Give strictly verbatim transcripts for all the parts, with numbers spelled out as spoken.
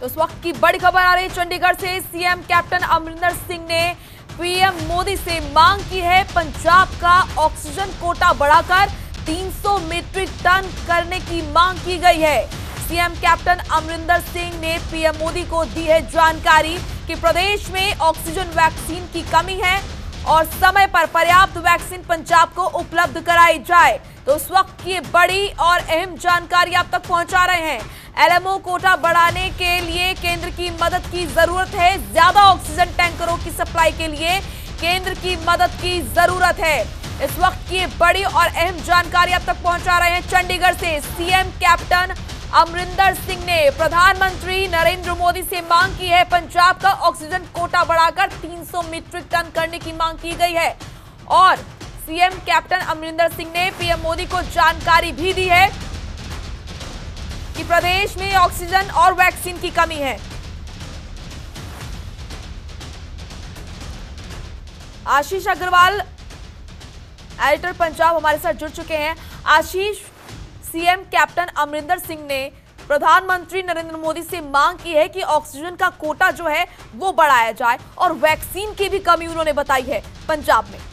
उस वक्त की बड़ी खबर आ रही है चंडीगढ़ से। सीएम कैप्टन अमरिंदर सिंह ने पीएम मोदी से मांग की है पंजाब का ऑक्सीजन कोटा बढ़ाकर तीन सौ मीट्रिक टन करने की मांग की गई है। सीएम कैप्टन अमरिंदर सिंह ने पीएम मोदी को दी है जानकारी कि प्रदेश में ऑक्सीजन वैक्सीन की कमी है और समय पर पर्याप्त वैक्सीन पंजाब को उपलब्ध कराई जाए। तो उस वक्त की बड़ी और अहम जानकारी आप तक पहुंचा रहे हैं। एलएमओ कोटा बढ़ाने के लिए केंद्र की मदद की जरूरत है। ज्यादा ऑक्सीजन टैंकरों की सप्लाई के लिए केंद्र की मदद की जरूरत है। इस वक्त की बड़ी और अहम जानकारी आप तक पहुंचा रहे हैं चंडीगढ़ से। सीएम कैप्टन अमरिंदर सिंह ने प्रधानमंत्री नरेंद्र मोदी से मांग की है पंजाब का ऑक्सीजन कोटा बढ़ाकर तीन सौ मीट्रिक टन करने की मांग की गई है और सीएम कैप्टन अमरिंदर सिंह ने पीएम मोदी को जानकारी भी दी है कि प्रदेश में ऑक्सीजन और वैक्सीन की कमी है। आशीष अग्रवाल एडिटर पंजाब हमारे साथ जुड़ चुके हैं। आशीष, सीएम कैप्टन अमरिंदर सिंह ने प्रधानमंत्री नरेंद्र मोदी से मांग की है कि ऑक्सीजन का कोटा जो है वो बढ़ाया जाए और वैक्सीन की भी कमी उन्होंने बताई है पंजाब में।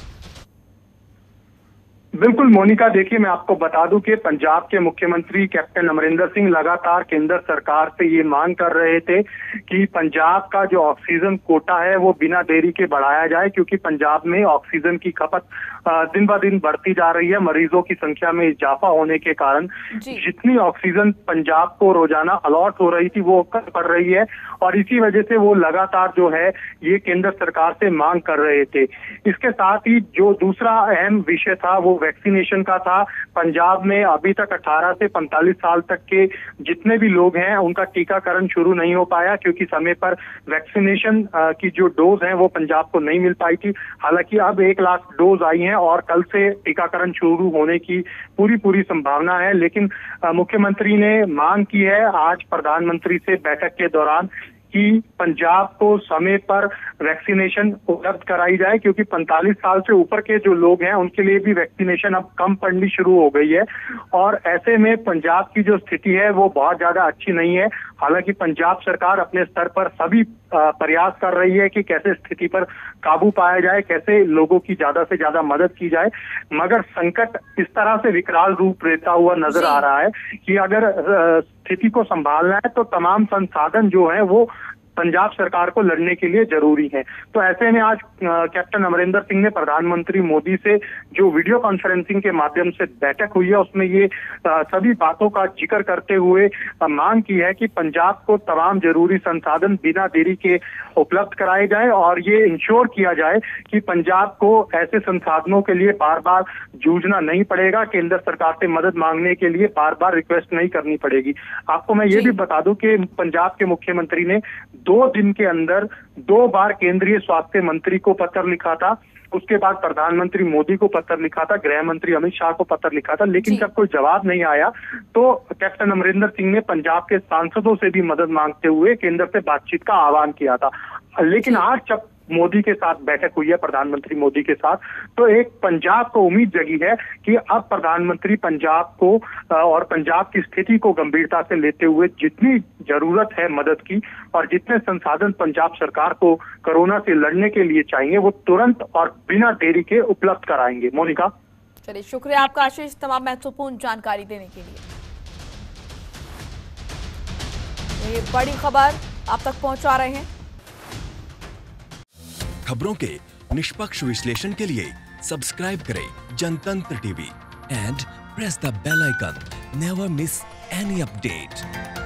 बिल्कुल मोनिका, देखिए मैं आपको बता दूं कि पंजाब के मुख्यमंत्री कैप्टन अमरिंदर सिंह लगातार केंद्र सरकार से ये मांग कर रहे थे कि पंजाब का जो ऑक्सीजन कोटा है वो बिना देरी के बढ़ाया जाए, क्योंकि पंजाब में ऑक्सीजन की खपत दिन ब दिन बढ़ती जा रही है। मरीजों की संख्या में इजाफा होने के कारण जितनी ऑक्सीजन पंजाब को रोजाना अलॉट हो रही थी वो कम पड़ रही है और इसी वजह से वो लगातार जो है ये केंद्र सरकार से मांग कर रहे थे। इसके साथ ही जो दूसरा अहम विषय था वो वैक्सीनेशन का था। पंजाब में अभी तक अठारह से पैंतालीस साल तक के जितने भी लोग हैं उनका टीकाकरण शुरू नहीं हो पाया, क्योंकि समय पर वैक्सीनेशन की जो डोज है वो पंजाब को नहीं मिल पाई थी। हालांकि अब एक लाख डोज आई हैं और कल से टीकाकरण शुरू होने की पूरी पूरी संभावना है। लेकिन मुख्यमंत्री ने मांग की है आज प्रधानमंत्री से बैठक के दौरान कि पंजाब को समय पर वैक्सीनेशन उपलब्ध कराई जाए, क्योंकि पैंतालीस साल से ऊपर के जो लोग हैं उनके लिए भी वैक्सीनेशन अब कम पड़नी शुरू हो गई है और ऐसे में पंजाब की जो स्थिति है वो बहुत ज्यादा अच्छी नहीं है। हालांकि पंजाब सरकार अपने स्तर पर सभी प्रयास कर रही है कि कैसे स्थिति पर काबू पाया जाए, कैसे लोगों की ज्यादा से ज्यादा मदद की जाए, मगर संकट इस तरह से विकराल रूप लेता हुआ नजर आ रहा है कि अगर स्थिति को संभालना है तो तमाम संसाधन जो है वो पंजाब सरकार को लड़ने के लिए जरूरी है। तो ऐसे में आज कैप्टन अमरिंदर सिंह ने प्रधानमंत्री मोदी से जो वीडियो कॉन्फ्रेंसिंग के माध्यम से बैठक हुई है उसमें ये आ, सभी बातों का जिक्र करते हुए आ, मांग की है कि पंजाब को तमाम जरूरी संसाधन बिना देरी के उपलब्ध कराए जाए और ये इंश्योर किया जाए कि पंजाब को ऐसे संसाधनों के लिए बार बार जूझना नहीं पड़ेगा, केंद्र सरकार से मदद मांगने के लिए बार बार रिक्वेस्ट नहीं करनी पड़ेगी। आपको मैं ये भी बता दूं कि पंजाब के मुख्यमंत्री ने दो दिन के अंदर दो बार केंद्रीय स्वास्थ्य मंत्री को पत्र लिखा था, उसके बाद प्रधानमंत्री मोदी को पत्र लिखा था, गृह मंत्री अमित शाह को पत्र लिखा था, लेकिन जब कोई जवाब नहीं आया तो कैप्टन अमरिंदर सिंह ने पंजाब के सांसदों से भी मदद मांगते हुए केंद्र से बातचीत का आह्वान किया था। लेकिन आज जब मोदी के साथ बैठक हुई है, प्रधानमंत्री मोदी के साथ, तो एक पंजाब को उम्मीद जगी है कि अब प्रधानमंत्री पंजाब को और पंजाब की स्थिति को गंभीरता से लेते हुए जितनी जरूरत है मदद की और जितने संसाधन पंजाब सरकार को कोरोना से लड़ने के लिए चाहिए वो तुरंत और बिना देरी के उपलब्ध कराएंगे। मोनिका, चलिए शुक्रिया आपका आशीष तमाम महत्वपूर्ण जानकारी देने के लिए। ये बड़ी खबर आप तक पहुंचा रहे हैं। खबरों के निष्पक्ष विश्लेषण के लिए सब्सक्राइब करें Jantantra TV and press the bell icon. Never miss any update.